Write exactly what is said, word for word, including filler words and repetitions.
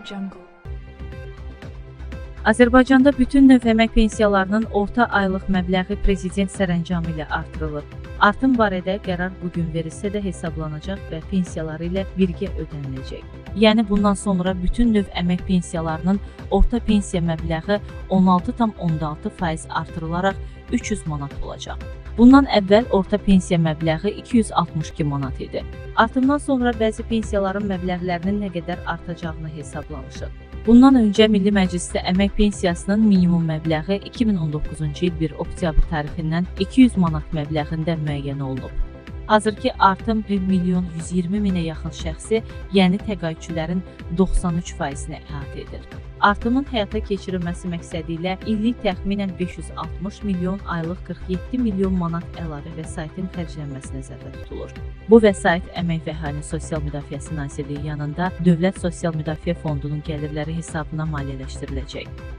Jungle. Azərbaycanda bütün növ əmək pensiyalarının orta aylıq məbləği prezident sərəncamı ilə artırılır. Artım barədə qərar bugün verilsə də hesablanacaq və pensiyaları ilə birgə ödəniləcək. Yəni bundan sonra bütün növ əmək pensiyalarının orta pensiya məbləği on altı tam on altı faiz artırılaraq üç yüz manat olacaq. Bundan əvvəl orta pensiya məbləği iki yüz altmış iki manat idi. Artımdan sonra bəzi pensiyaların məbləğlərinin nə qədər artacağını hesablamışıq. Bundan öncə Milli Məclisdə əmək pensiyasının minimum məbləği iki min on doqquzuncu il bir oktyabr tarixindən iki yüz manat məbləğində müəyyən olunub. Hazırki artım bir milyon yüz iyirmi minə yaxın şəxsi, yəni təqaüdçülərin doxsan üç faizini əhatə edir. Artımın həyata keçirilməsi məqsədi ilə illik təxminən beş yüz altmış milyon, aylıq qırx yeddi milyon manat əlavə vəsaitin xərclənməsi nəzərdə tutulur. Bu vəsait Əmək və Əhalinin Sosial Müdafiəsi Nazirliyi yanında Dövlət Sosial Müdafiə Fondunun gəlirləri hesabına maliyyələşdiriləcək.